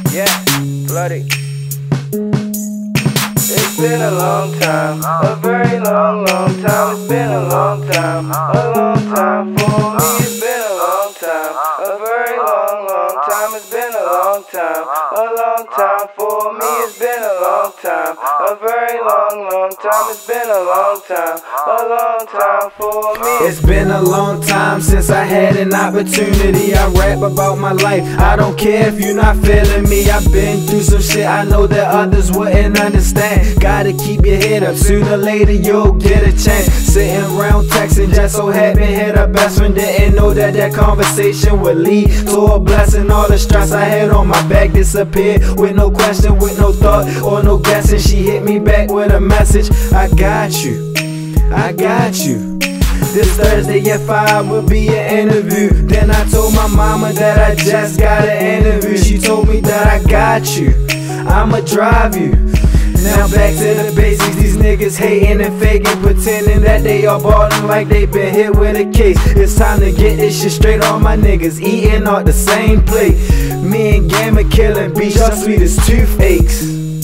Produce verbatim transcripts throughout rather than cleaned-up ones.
Yeah, bloody. It's been a long time, a very long, long time. It's been a long time, a long time for me. It's been a long time, a very long, long time. It's been a long time, a long time for me. It's been a long time, a very long, long time. It's been a long time, a long time for me. It's been a long time since I had an opportunity. I rap about my life, I don't care if you're not feeling me. I've been through some shit I know that others wouldn't understand. Gotta keep your head up, sooner or later you'll get a chance. Sitting around texting, just so happy hit a best friend. Didn't know that that conversation would lead to a blessing. All the stress I had on my back disappeared with no question, with no thought or no guessing. She hit me back with a message: I got you, I got you. This Thursday at five will be an interview. Then I told my mama that I just got an interview. She told me that I got you, I'ma drive you. Now back to the basics. These niggas hating and faking, pretending that they are ballin' like they been hit with a case. It's time to get this shit straight. All my niggas eating off the same plate. Me and Gamma killing beats, y'all sweet as toothaches.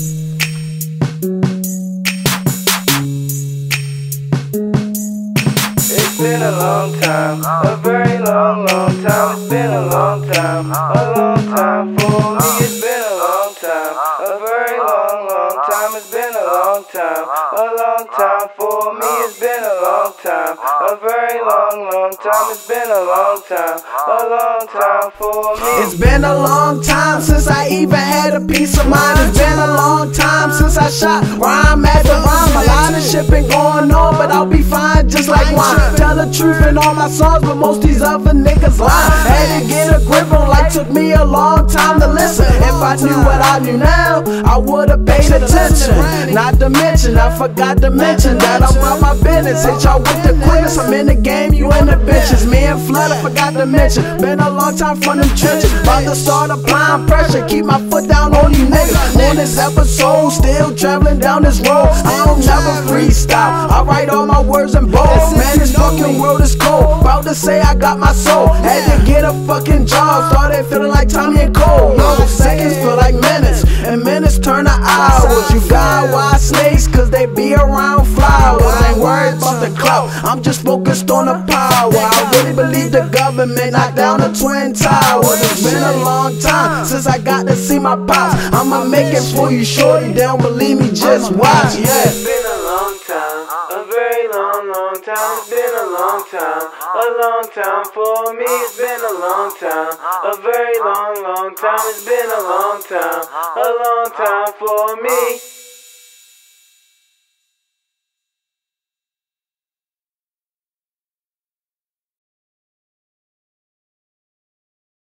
It's been a long time, a very long, long time. It's been a long time, a long time for me. It's been a long time, a very long, long time. It's been a long time, a long time for me. It's been a long time, a very long, long time. It's been a long time, a long time for me. It's been a long time since I even had a peace of mind. It's been a long time since I shot rhyme at the rhyme. A lot of shit been going on, but I'll be fine just like wine. Tell the truth in all my songs, but most these other niggas lie. Had to get a grip on, like took me a long time to listen. If I knew what I knew now, I would've paid attention. Not to mention, I forgot to mention that I'm about my business. Hit y'all with the quickness, I'm in the game, you in the bitches. Me and Flood, I forgot to mention. Been a long time from them trenches. About to start applying pressure, keep my foot down on you niggas. On this episode, still traveling down this road. I don't never freestyle, I write all my words in bold. Man, this fucking world is cold. About to say I got my soul. Had to get a fucking job, started feeling like Tommy and Cole. No, seconds feel like minutes, and minutes turn to hours. You got wild snakes, cause they be around flowers. Ain't worried about the clout, I'm just focused on the power. I really believe the government knocked down the Twin Towers. It's been a long time since I got to see my pops. I'ma make it for you, shorty. They don't believe me, just watch, yeah. It's been a long time, a very long, long time. It's been a long time, a long time for me. It's been a long time, a very long, long time. It's been a long time, a long time for me.